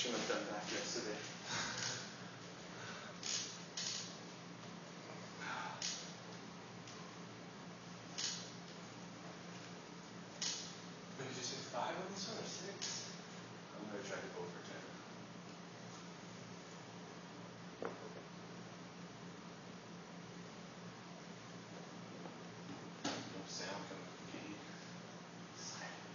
Shouldn't have done that yesterday. Did you say 5 on this one or 6? I'm going to try to go for 10. No sound coming from the key. Silence.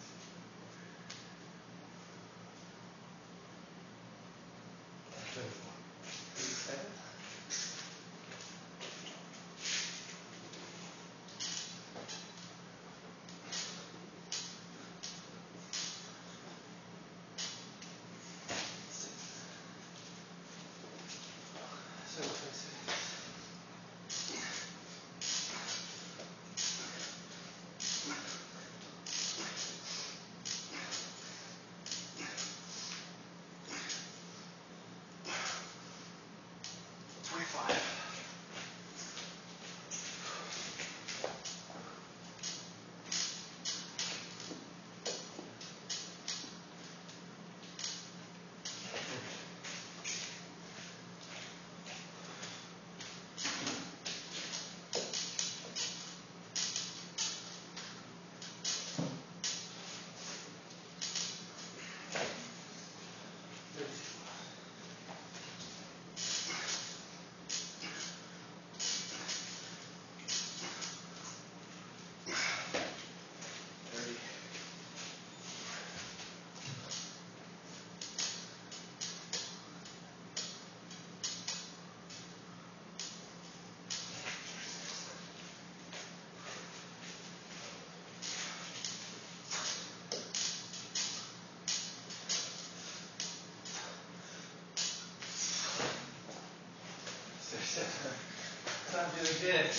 I'm doing good.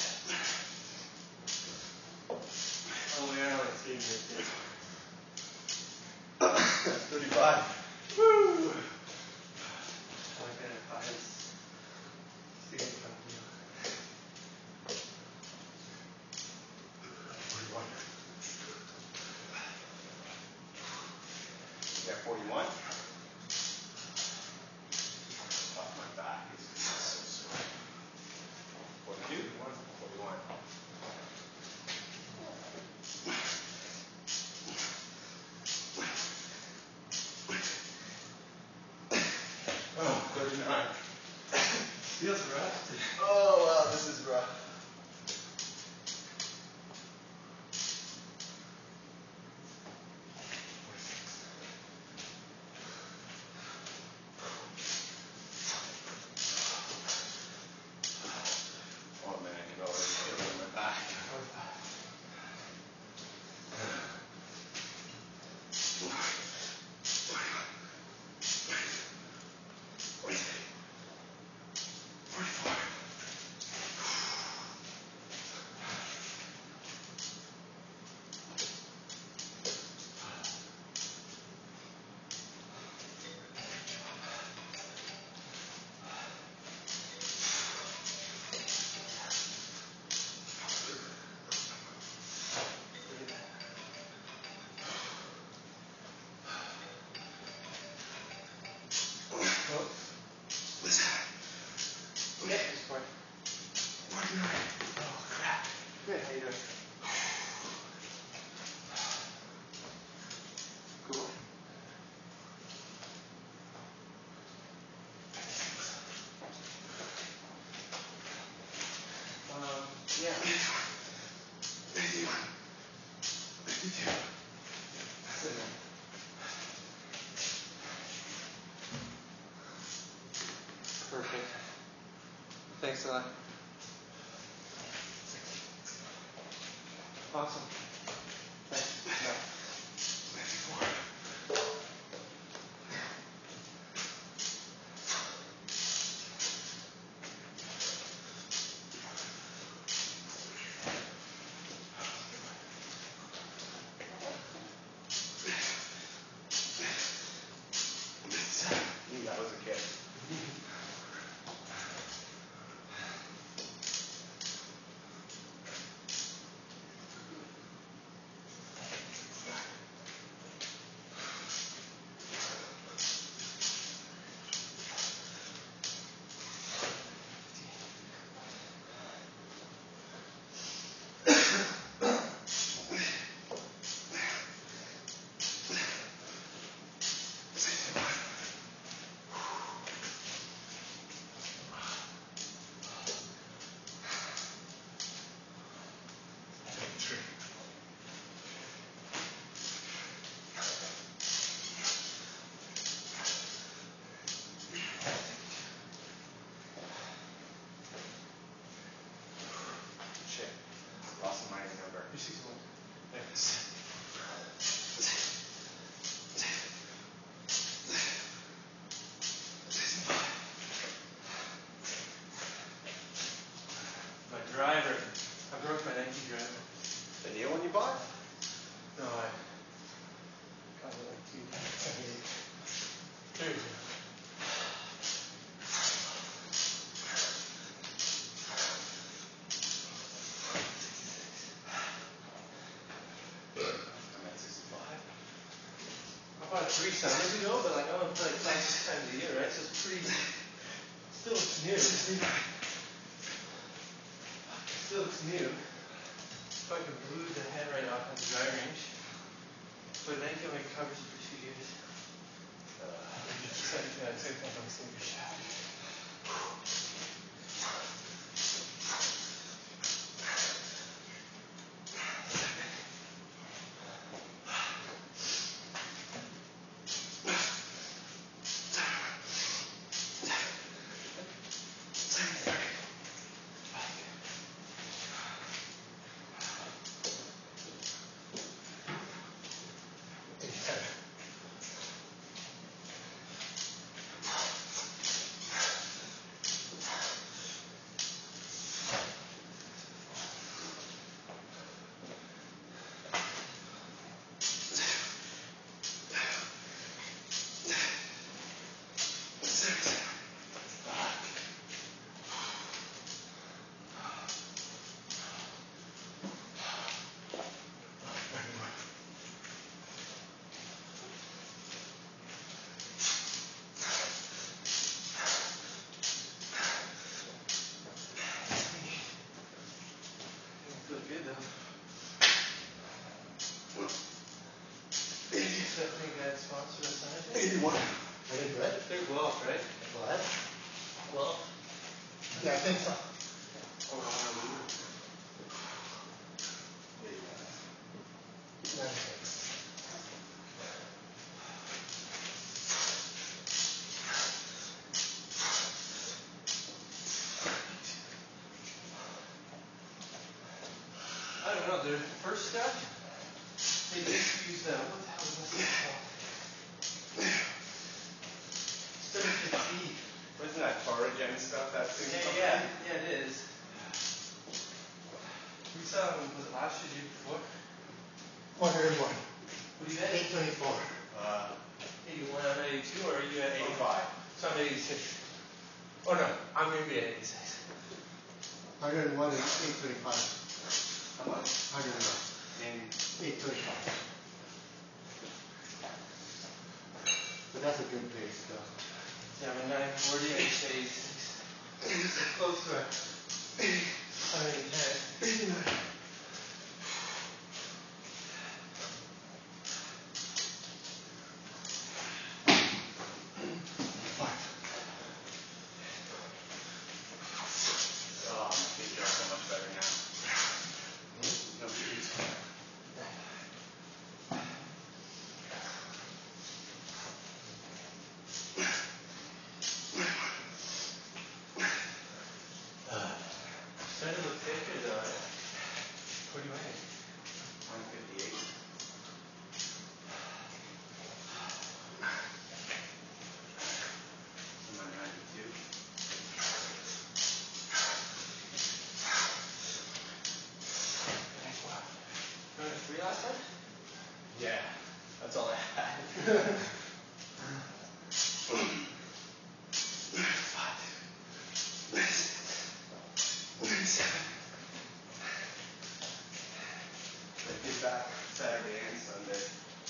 Oh yeah, let's see here. 35. Woo! I like that at 5. Stick it from you. 41. You got 41? Off my back is so sore. 42? 41. Oh, 39. Feels rough. Oh, wow, this is rough. Oh man, I can already feel it in my back. 44. Oh crap. Good, how you doing? Cool. Yeah. 51. 52. Perfect. Thanks a lot. Awesome. Thanks. No. 54. That was a kid. 3 summers ago, but like I went like 5-6 times a year, right? So it's pretty, still looks new. Still looks new. So I can glue the head right off on the dry range. But then can make covers for 2 years. Good though. Definitely got a sponsor assigned. 81. I did right? They're Guelph, right? What? Guelph? Yeah, I think so. Oh, wow. 96. I don't know, their first step, they just use what the hell is this thing called? Instead of 50. Wasn't that Torregen stuff that thing? Yeah, it is. We saw them, was it last year, the year before? 101. What do you at? 824. 81, I'm at 82, or are you at 85. So I'm at 86. Oh no, I'm going to be at 86. 101 and 825. How much? 101. In 825. But that's a good pace, though. Yeah, I'm at 940, I just at 86. So close to it. 110. oh, my feet are so much better now. No feet. Starting to look thicker though. What do you weigh? 158. I'm at 92. Wow. You went to 3 last time? Yeah, that's all I had. I did back Saturday and Sunday.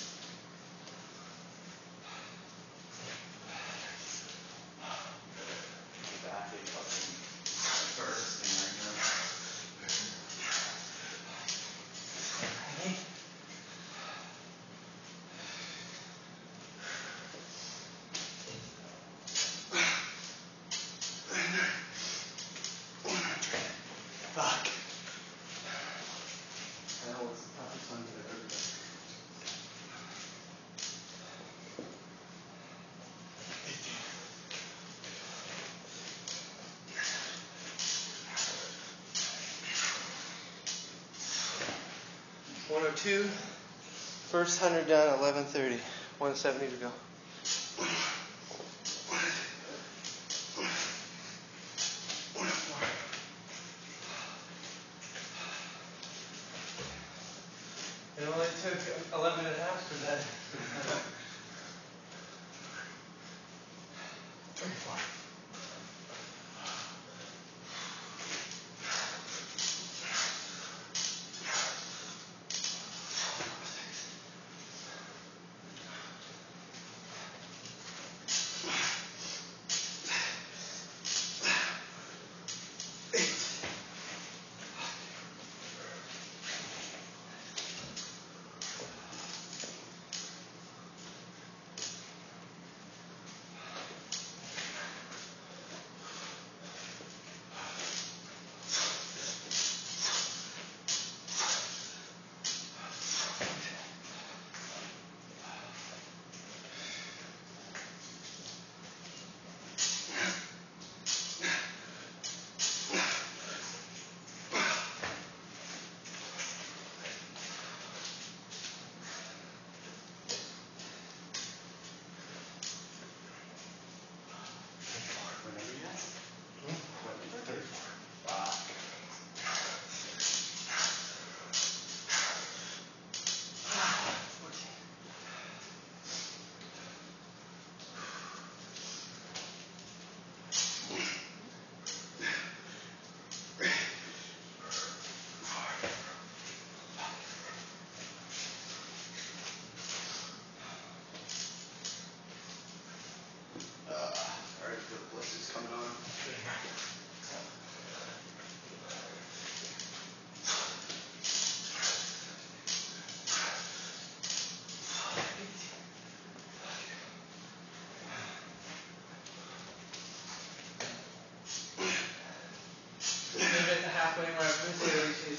Back in fucking first thing right now. Fuck. That was the toughest one I've ever done. $102. First 100 down, 11:30. 170 to go. It only took 11 and a half for that. 24.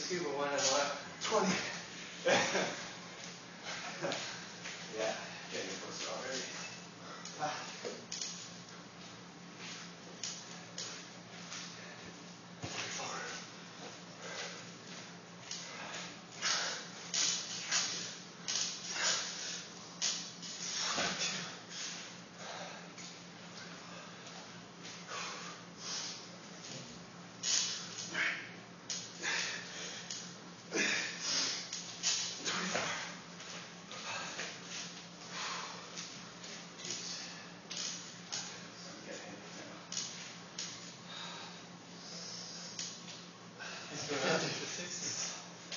32, but one on the left. 20. Yeah, getting closer already. Ah. He's going up to the 60s.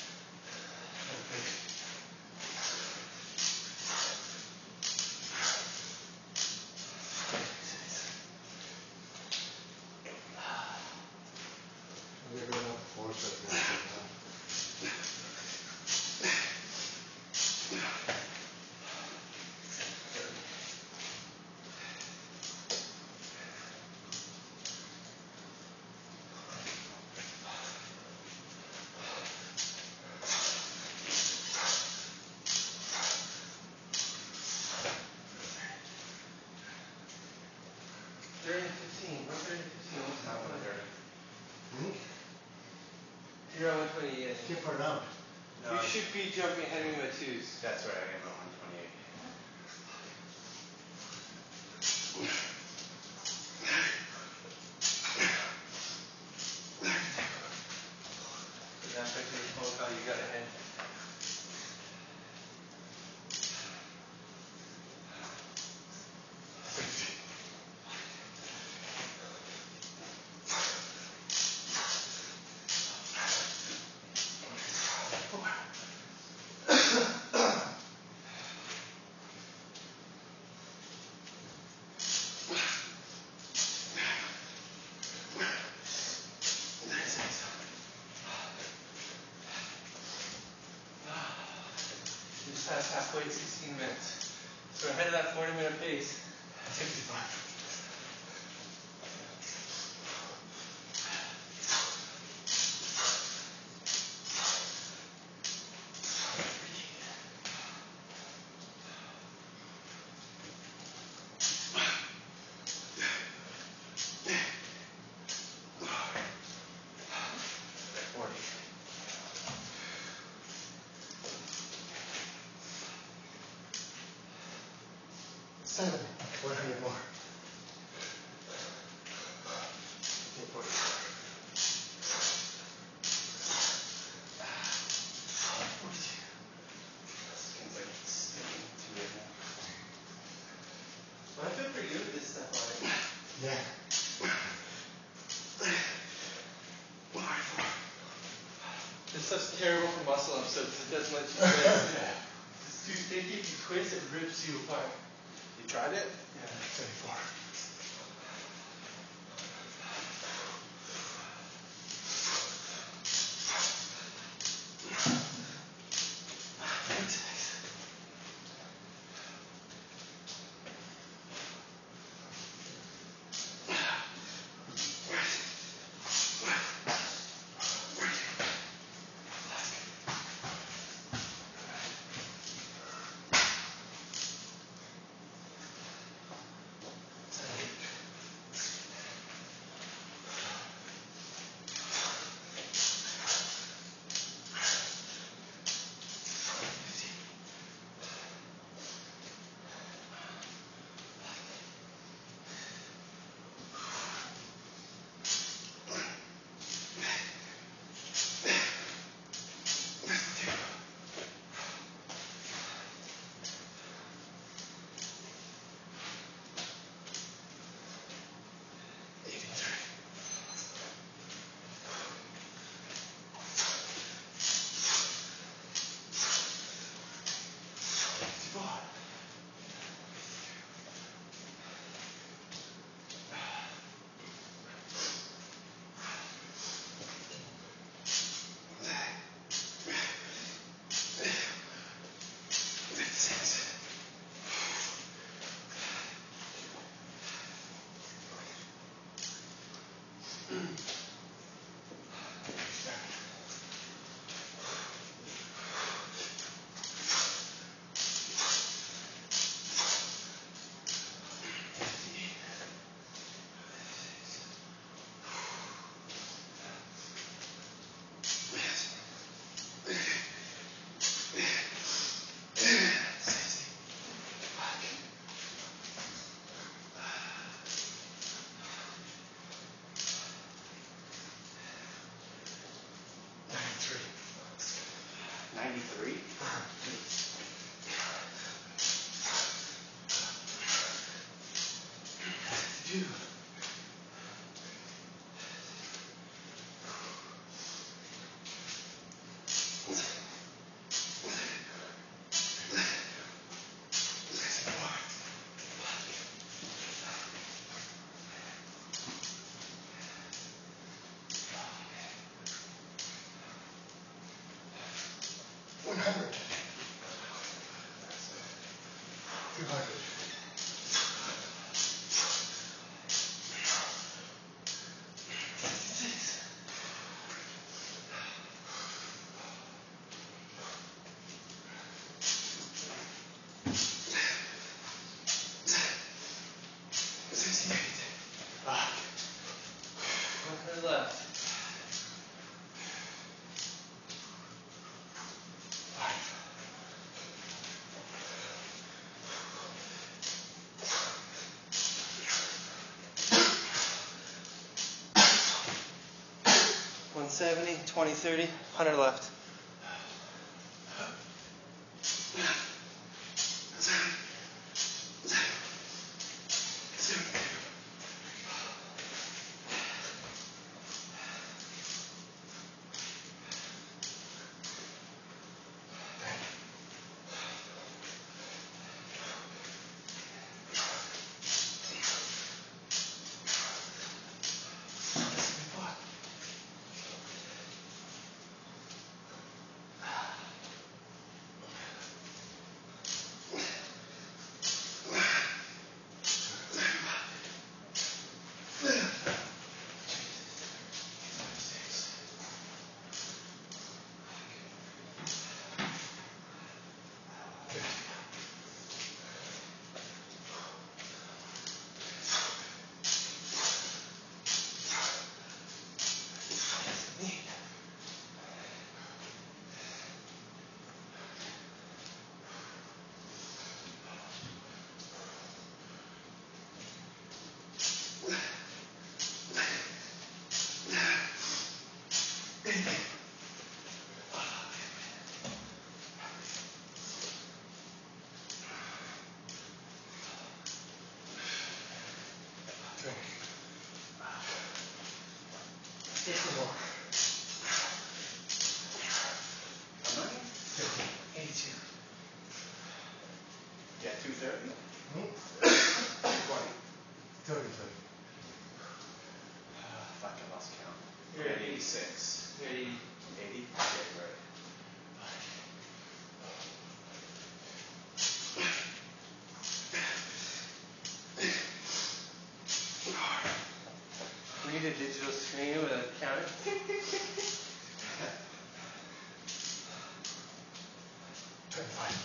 They're going up force right now. What's Not happening? 130. You're on 128. Keep her down. No, You should be jumping heading by twos. that's right, I am at 128. But that's actually the phone call you got ahead. Just past halfway, 16 minutes. So ahead of that 40-minute pace. 65. Seven. 100 more. Skin's like sticking to it now. I feel pretty good with this stuff on it. Yeah. This stuff's terrible for muscle ups, so it doesn't let you twist. It's too sticky. If you twist, it rips you apart. You tried it? Yeah. 34. Left. 170, 20, 30, 100 left. Yeah, 230? 30. Fuck, I lost count. You're at 86. 80. 80? Yeah, right. We need a digital screen with a counter. Tick, tick, tick, tick. 25.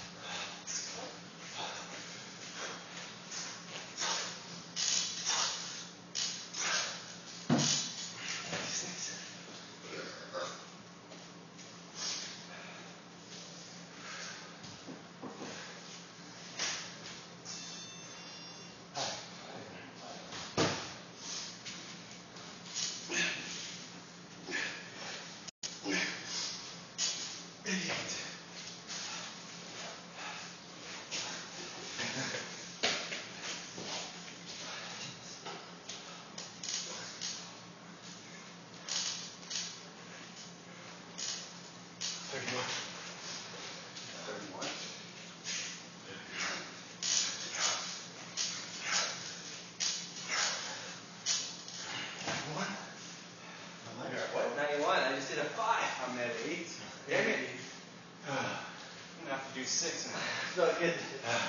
You're at what? 91. I just did a 5. I'm at 8. Damn it. I'm gonna have to do 6 now. It's not good.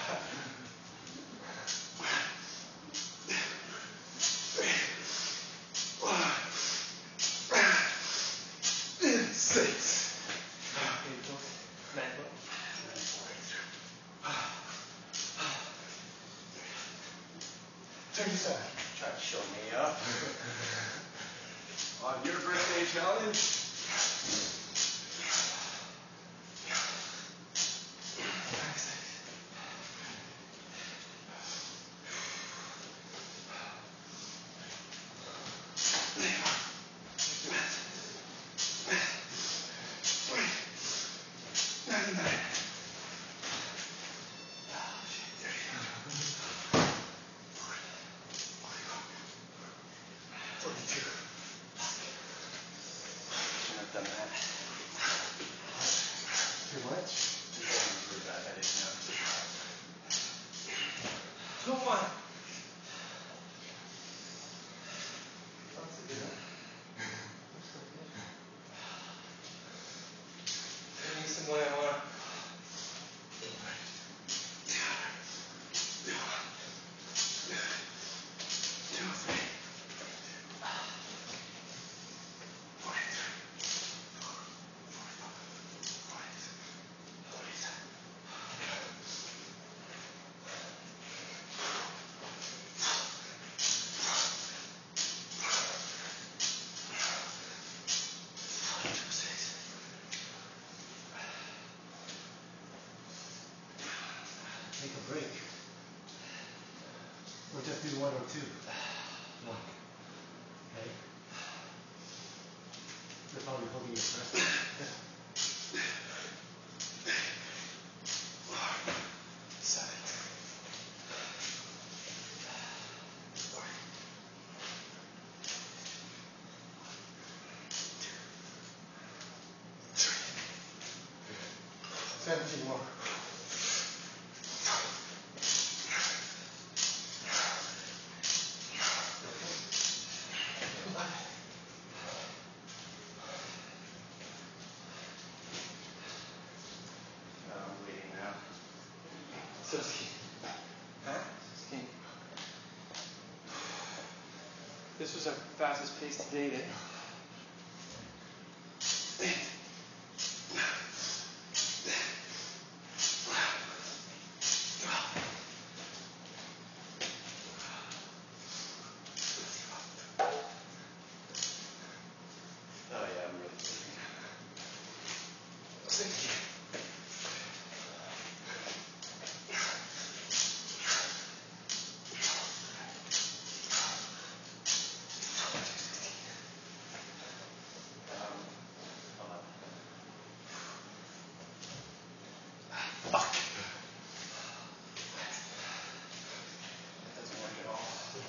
Try to show me up. On your birthday challenge? 2, 1. Okay? You're probably holding your breath. 7. 17 more. I'm bleeding now. 16. Huh? 16. This was our fastest pace to date, eh? Oh yeah, I'm really bleeding. 16. Hold on. Fuck. That doesn't work at all.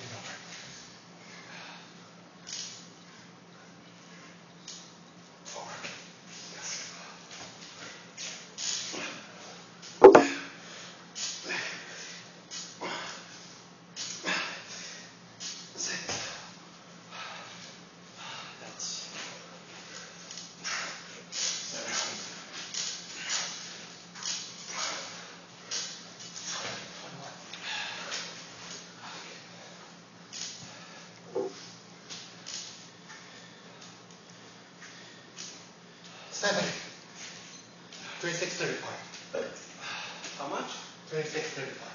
That's 17. 7. 26:35. how much? 26:35.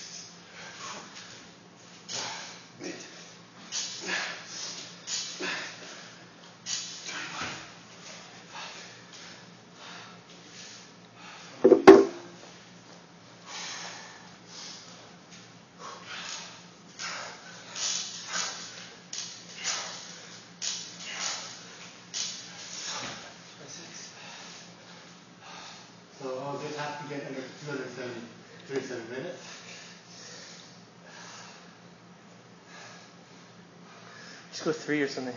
So I'll just have to get under 237 minutes. Just go 3 or something.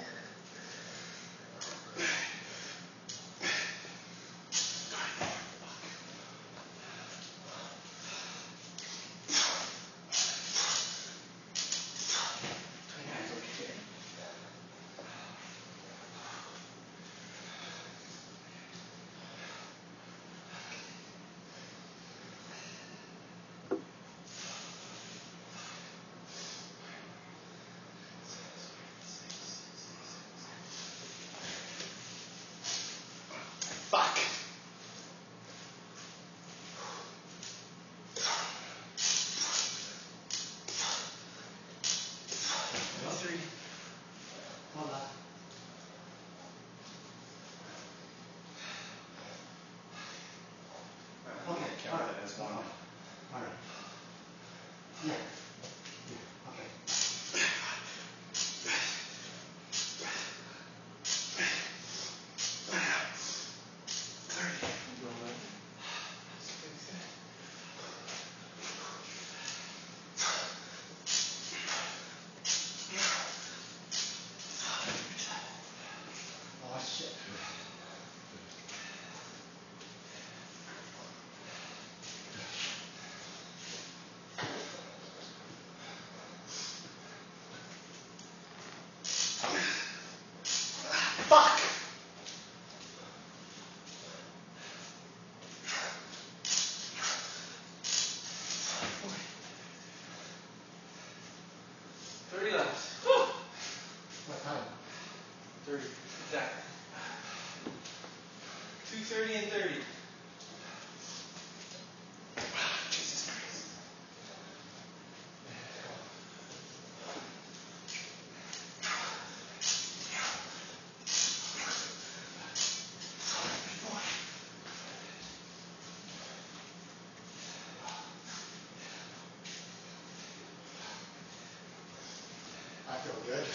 Feel good?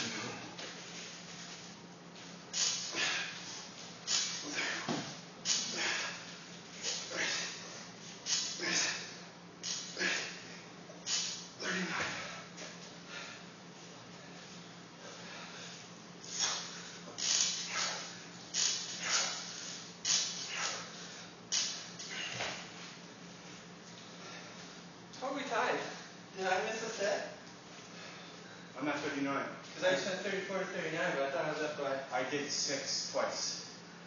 How are we tied? Did I miss a set? I'm at 39. Because I just went 34 to 39, but I thought I was up by. I did 6 twice.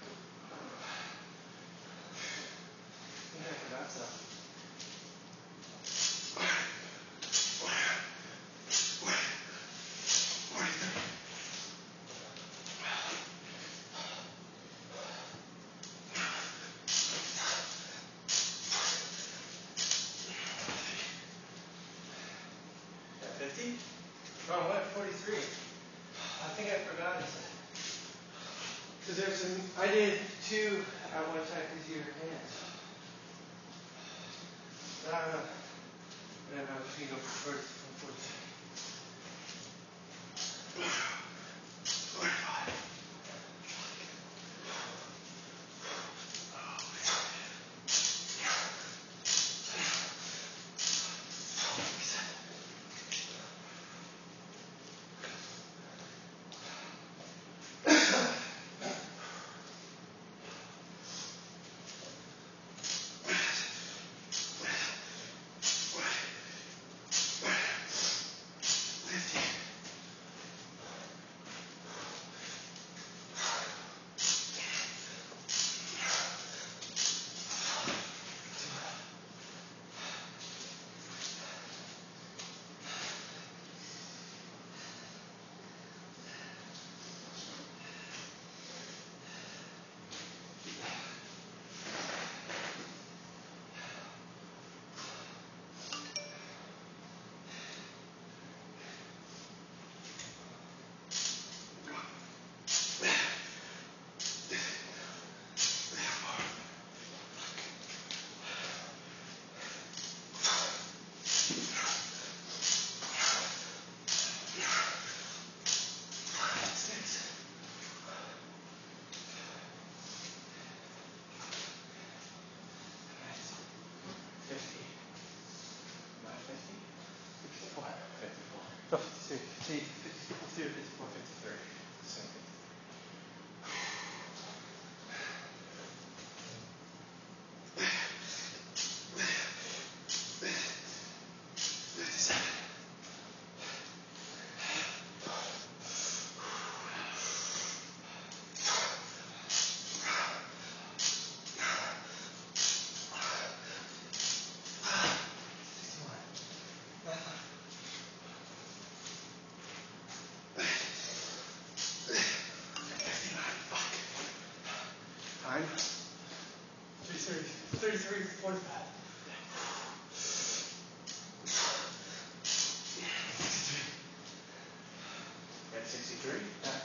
Yeah, I forgot so. At 50? Oh, I'm at 43. I think I forgot it. Because there's some, I did 2 at one time because your hands. And then I was going to go for 43. Oh, 53, 54, 53. Same thing. Time? 33, 45. At 63? Yeah.